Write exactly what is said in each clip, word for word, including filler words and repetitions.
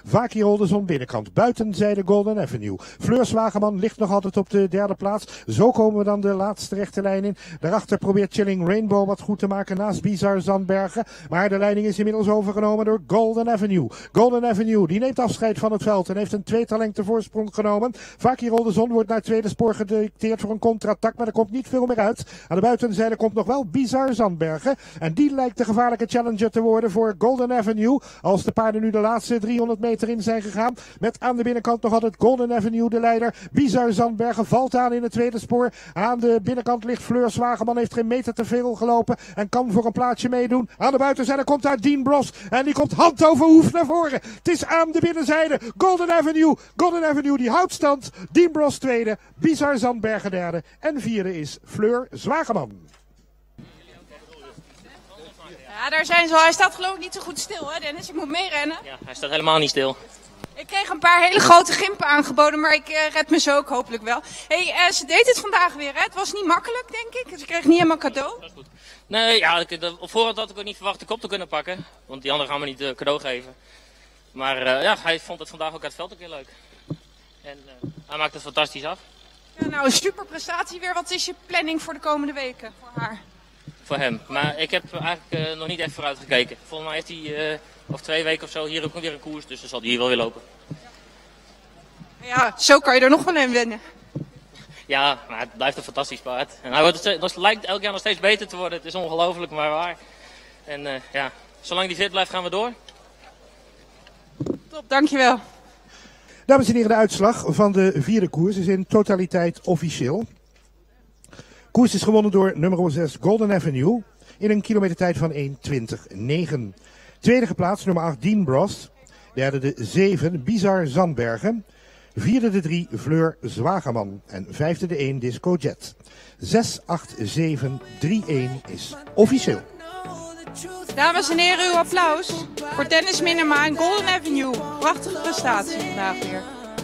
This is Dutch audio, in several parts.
Vaki Olderson binnenkant. Buitenzijde Golden Avenue. Fleur Zwageman ligt nog altijd op de derde plaats. Zo komen we dan de laatste rechte lijn in. Daarachter probeert Chilling Rainbow wat goed te maken naast Bizar Zandbergen. Maar de leiding is inmiddels overgenomen door Golden Avenue. Golden Avenue die neemt afscheid van het veld en heeft een tweetal lengte voorsprong genomen. Vaki Olderson wordt naar het tweede spoor gedicteerd voor een contraattack, maar er komt niet veel meer uit. Aan de buitenzijde komt nog wel Bizar Zandbergen. En die lijkt de gevaarlijke challenger te worden voor Golden Avenue. Als de paarden nu de laatste driehonderd meter in zijn gegaan. Met aan de binnenkant nog altijd Golden Avenue de leider. Bizar Zandbergen valt aan in het tweede spoor. Aan de binnenkant ligt Fleur Zwageman. Heeft geen meter te veel gelopen. En kan voor een plaatsje meedoen. Aan de buitenzijde komt daar Dean Bros. En die komt hand over hoef naar voren. Het is aan de binnenzijde. Golden Avenue. Golden Avenue die houdt stand. Dean Bros tweede. Bizar Zandbergen derde. En vierde is Fleur Zwageman. Ja, daar zijn ze al. Hij staat geloof ik niet zo goed stil, hè Dennis? Ik moet meerennen. Ja, hij staat helemaal niet stil. Ik kreeg een paar hele grote gimpen aangeboden, maar ik uh, red me zo ook hopelijk wel. Hé, hey, uh, ze deed het vandaag weer, hè? Het was niet makkelijk, denk ik. Ze kreeg niet helemaal cadeau. Dat is goed. Nee, ja, ik, de, op voorhand had ik ook niet verwacht de kop te kunnen pakken. Want die anderen gaan me niet uh, cadeau geven. Maar uh, ja, hij vond het vandaag ook uit het veld ook heel leuk. En uh, hij maakt het fantastisch af. Ja, nou, een super prestatie weer. Wat is je planning voor de komende weken voor haar? Voor hem. Maar ik heb eigenlijk uh, nog niet echt vooruit gekeken. Volgens mij heeft hij uh, over twee weken of zo hier ook weer een koers. Dus dan zal hij hier wel weer lopen. Ja, zo kan je er nog wel in winnen. Ja, maar het blijft een fantastisch paard. En hij wordt het, het lijkt elk jaar nog steeds beter te worden. Het is ongelooflijk, maar waar. En uh, ja, zolang hij fit blijft gaan we door. Top, dankjewel. Dames en heren, de uitslag van de vierde koers is in totaliteit officieel. Koers is gewonnen door nummer zes Golden Avenue in een kilometertijd van één twintig negen. Tweede geplaatst nummer acht Dean Bros. Derde de zeven Bizar Zandbergen. Vierde de drie Fleur Zwageman. En vijfde de één Disco Jet. zes acht zeven drie één is officieel. Dames en heren, uw applaus voor Dennis Minema en Golden Avenue. Prachtige prestatie vandaag weer.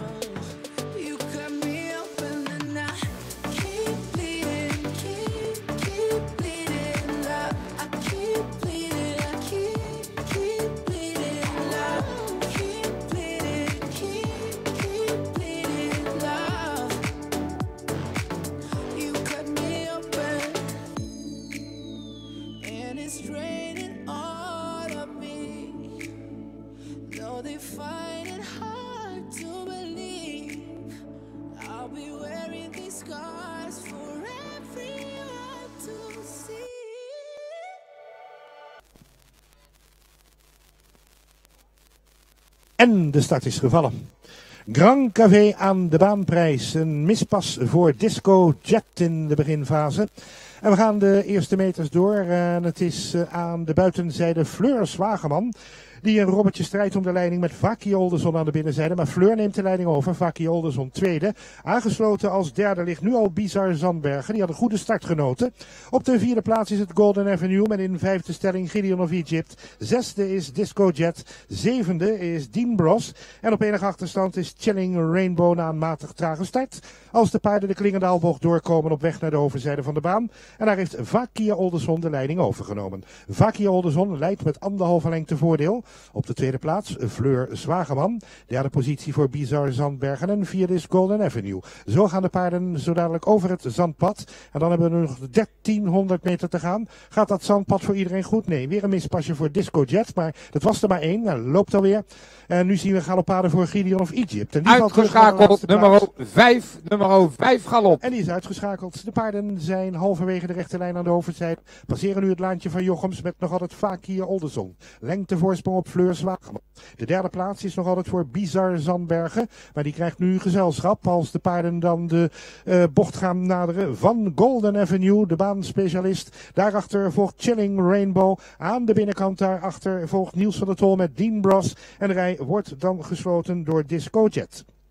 En de start is gevallen. Grand Café aan de baanprijs. Een mispas voor Disco Jet in de beginfase. En we gaan de eerste meters door. En het is aan de buitenzijde Fleur Zwageman. Die een robbertje strijdt om de leiding met Vaki Olderson aan de binnenzijde. Maar Fleur neemt de leiding over. Vaki Olderson tweede. Aangesloten als derde ligt nu al Bizar Zandbergen. Die had een goede start genoten. Op de vierde plaats is het Golden Avenue. Met in vijfde stelling Gideon of Egypt. Zesde is Disco Jet. Zevende is Dean Bros. En op enige achterstand is Chilling Rainbow na een matig trage start. Als de paarden de Klingendaalbocht doorkomen op weg naar de overzijde van de baan. En daar heeft Vaki Olderson de leiding overgenomen. Vaki Olderson leidt met anderhalve lengte voordeel. Op de tweede plaats Fleur Zwageman. Derde positie voor Bizar Zandbergen. En vierde is Golden Avenue. Zo gaan de paarden zo dadelijk over het zandpad. En dan hebben we nog dertienhonderd meter te gaan. Gaat dat zandpad voor iedereen goed? Nee, weer een mispasje voor Disco Jet. Maar dat was er maar één. Nou, loopt alweer. En nu zien we galopaden voor Gideon of Egypt. En die uitgeschakeld, nummer vijf, nummer vijf galop. En die is uitgeschakeld. De paarden zijn halverwege de rechte lijn aan de overzijde. Passeren nu het laantje van Jochems met nog altijd Vaki Olderson. Lengte voorsprong op Fleur Zwageman. De derde plaats is nog altijd voor Bizar Zandbergen. Maar die krijgt nu gezelschap als de paarden dan de uh, bocht gaan naderen van Golden Avenue, de baanspecialist. Daarachter volgt Chilling Rainbow. Aan de binnenkant daarachter volgt Niels van der Tol met Dean Bros. En de rij wordt dan gesloten door Disco Jet.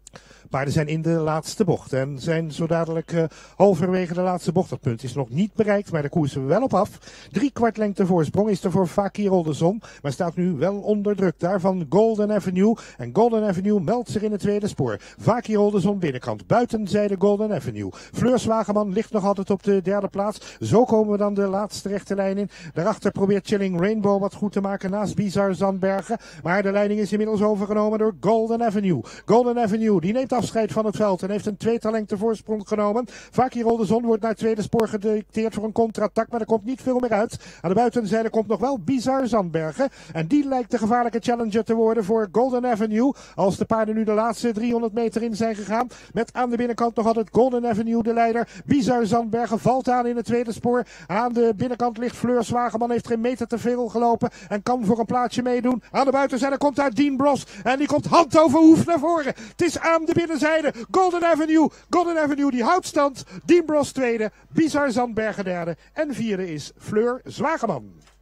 Paarden zijn in de laatste bocht en zijn zo dadelijk uh, halverwege de laatste bocht. Dat punt is nog niet bereikt, maar de koers er wel op af. Drie kwart lengte voorsprong is er voor Fakir de Zon, maar staat nu wel onder druk. Daarvan Golden Avenue. En Golden Avenue meldt zich in het tweede spoor. Fakir de Zon binnenkant, buitenzijde Golden Avenue. Fleur Zwageman ligt nog altijd op de derde plaats. Zo komen we dan de laatste rechte lijn in. Daarachter probeert Chilling Rainbow wat goed te maken naast Bizar Zandbergen. Maar de leiding is inmiddels overgenomen door Golden Avenue. Golden Avenue, die neemt afscheid van het veld en heeft een tweetal lengte voorsprong genomen. Fakir de Zon wordt naar het tweede spoor gedicteerd voor een contra-attack, maar er komt niet veel meer uit. Aan de buitenzijde komt nog wel Bizar Zandbergen. En die lijkt de gevaarlijke challenger te worden voor Golden Avenue. Als de paarden nu de laatste driehonderd meter in zijn gegaan. Met aan de binnenkant nog altijd Golden Avenue de leider. Bizar Zandbergen valt aan in het tweede spoor. Aan de binnenkant ligt Fleur Zwageman, heeft geen meter te veel gelopen en kan voor een plaatsje meedoen. Aan de buitenzijde komt daar Dean Bros en die komt hand over hoef naar voren. Het is aan de binnenzijde Golden Avenue. Golden Avenue die houdt stand. Dean Bros tweede, Bizar Zandbergen derde en vierde is Fleur Zwageman.